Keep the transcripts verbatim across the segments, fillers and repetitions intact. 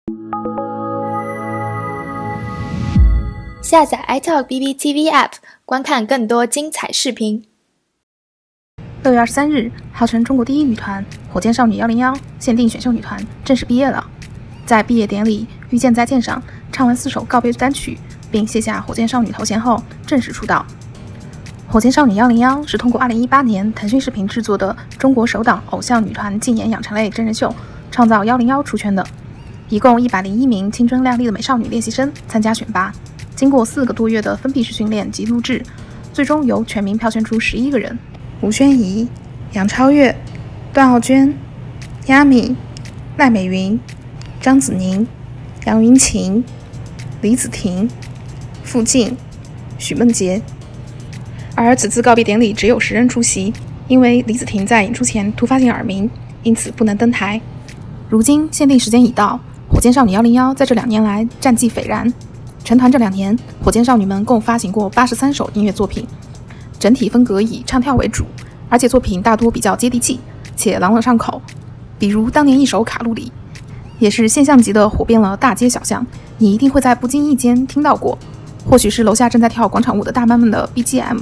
下载 iTalk B B T V App， 观看更多精彩视频。 六月二十三日，号称中国第一女团火箭少女一零一限定选秀女团正式毕业了。在毕业典礼《遇见再见》上唱完四首告别单曲，并卸下火箭少女头衔后正式出道。火箭少女一零一是通过二零一八年腾讯视频制作的中国首档偶像女团竞演养成类真人秀《创造一零一》出圈的。一共一百零一名青春靓丽的美少女练习生参加选拔，经过四个多月的封闭式训练及录制，最终由全民票选出十一个人：吴宣仪、杨超越、段奥娟、亚米、赖美云、张子宁、杨云晴、李子婷、傅静、许梦洁。而此次告别典礼只有十人出席，因为李子婷在演出前突发性耳鸣，因此不能登台。如今限定时间已到，火箭少女一零一在这两年来战绩斐然。成团这两年，火箭少女们共发行过八十三首音乐作品，整体风格以唱跳为主，而且作品大多比较接地气且朗朗上口。比如当年一首《卡路里》，也是现象级的火遍了大街小巷，你一定会在不经意间听到过，或许是楼下正在跳广场舞的大妈们的 B G M，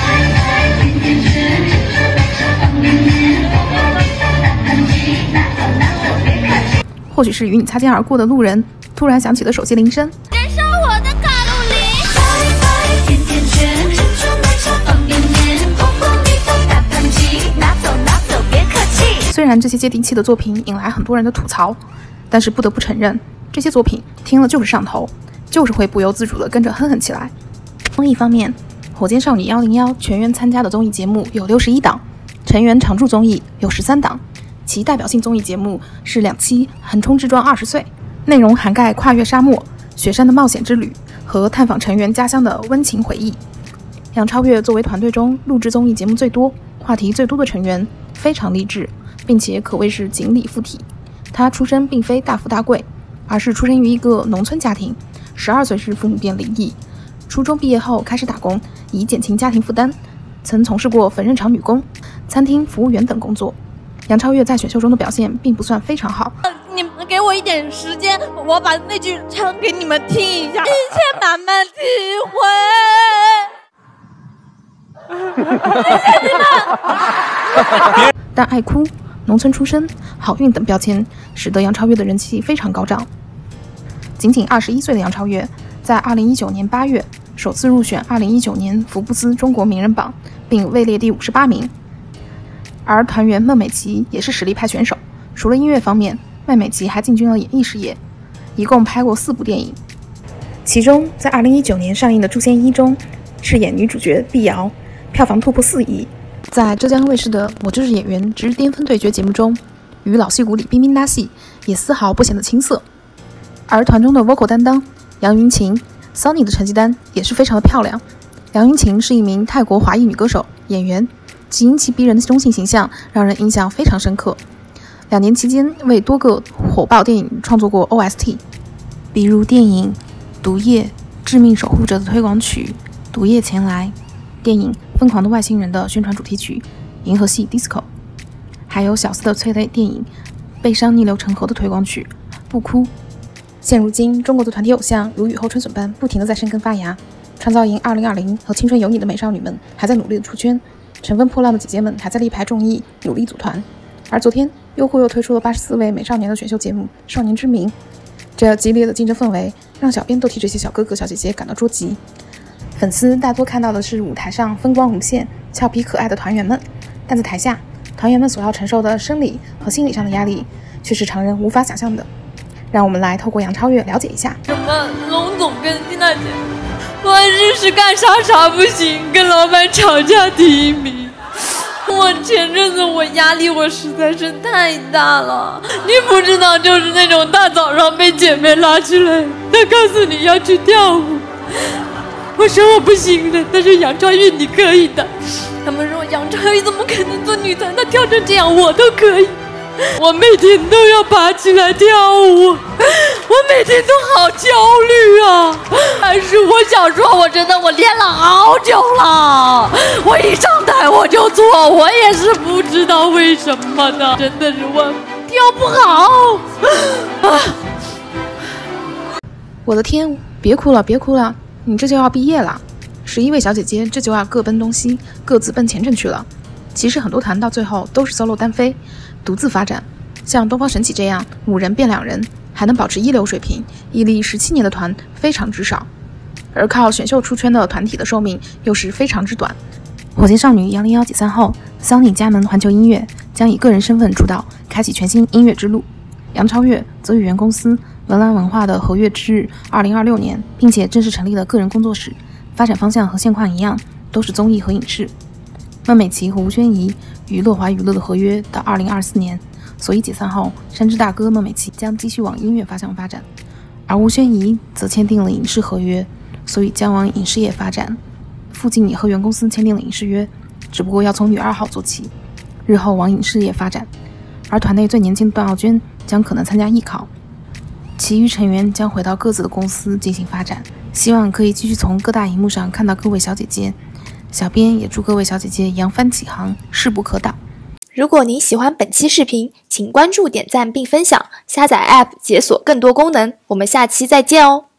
或许是与你擦肩而过的路人突然响起的手机铃声。 燃烧我的卡路里，拜拜甜甜圈，珍珠奶茶方便面，红红蜜蜂大盘鸡，拿走拿走别客气。 虽然这些接地气的作品引来很多人的吐槽，但是不得不承认，这些作品听了就是上头，就是会不由自主地跟着哼哼起来。综艺方面，火箭少女一零一全员参加的综艺节目有六十一档，成员常驻综艺有十三档，其代表性综艺节目是两期《横冲直撞二十岁》，内容涵盖跨越沙漠、雪山的冒险之旅和探访成员家乡的温情回忆。杨超越作为团队中录制综艺节目最多、话题最多的成员，非常励志，并且可谓是锦鲤附体。她出身并非大富大贵，而是出生于一个农村家庭，十二岁时父母便离异，初中毕业后开始打工，以减轻家庭负担，曾从事过缝纫厂女工、餐厅服务员等工作。杨超越在选秀中的表现并不算非常好， 你们给我一点时间，我把那句唱给你们听一下。一切慢慢体会。谢谢你们。 但爱哭、农村出身、好运等标签使得杨超越的人气非常高涨。仅仅二十一岁的杨超越，在二零一九年八月首次入选二零一九年福布斯中国名人榜，并位列第五十八名。而团员孟美岐也是实力派选手，除了音乐方面，孟美岐还进军了演艺事业，一共拍过四部电影。其中在二零一九年上映的《诛仙一》中饰演女主角碧瑶，票房突破四亿。在浙江卫视的《我就是演员之巅峰对决》节目中，与老戏骨李冰冰搭戏，也丝毫不显得青涩。而团中的 vocal 担当杨云晴 Sunny 的成绩单也是非常的漂亮。杨云晴是一名泰国华裔女歌手、演员，其因其逼人的中性形象让人印象非常深刻。两年期间为多个火爆电影创作过 O S T， 比如电影《毒液：致命守护者》的推广曲《毒液前来》，电影《疯狂的外星人》的宣传主题曲《银河系 Disco》，还有小四的催泪电影《悲伤逆流成河》的推广曲《不哭》。现如今，中国的团体偶像如雨后春笋般不停地在生根发芽，创造营二零二零和青春有你的美少女们还在努力的出圈，乘风破浪的姐姐们还在力排众议，努力组团。而昨天，优酷又推出了八十四位美少年的选秀节目《少年之名》，这激烈的竞争氛围让小编都替这些小哥哥小姐姐感到捉急。粉丝大多看到的是舞台上风光无限、俏皮可爱的团员们，但在台下，团员们所要承受的生理和心理上的压力却是常人无法想象的。让我们来透过杨超越了解一下。 什么龙总跟缇娜姐办事是干啥啥不行，跟老板吵架第一名。我前阵子我压力我实在是太大了，你不知道，就是那种大早上被姐妹拉起来，她告诉你要去跳舞，我说我不行的，但是杨超越你可以的。他们说杨超越怎么可能做女团，她跳成这样我都可以。我每天都要爬起来跳舞，我每天都好焦虑啊！但是我想说，我真的我练了好久了，我一上台我就做，我也是不知道为什么的，真的是我跳不好啊！ 我的天，别哭了别哭了，你这就要毕业了。十一位小姐姐这就要各奔东西，各自奔前程去了。其实很多团到最后都是 solo 单飞，独自发展。像东方神起这样五人变两人，还能保持一流水平，屹立十七年的团非常之少。而靠选秀出圈的团体的寿命又是非常之短。火箭少女幺零幺解散后，桑尼加盟环球音乐，将以个人身份出道，开启全新音乐之路。杨超越则与原公司文澜文化的合约之日二零二六年，并且正式成立了个人工作室，发展方向和现况一样，都是综艺和影视。孟美岐和吴宣仪与乐华娱乐的合约到二零二四年，所以解散后，山之大哥孟美岐将继续往音乐方向发展，而吴宣仪则签订了影视合约，所以将往影视业发展。傅静也和原公司签订了影视约，只不过要从女二号做起，日后往影视业发展。而团内最年轻的段奥娟将可能参加艺考，其余成员将回到各自的公司进行发展。希望可以继续从各大荧幕上看到各位小姐姐。小编也祝各位小姐姐扬帆起航，势不可挡。 如果您喜欢本期视频，请关注、点赞并分享，下载 App 解锁更多功能。我们下期再见哦！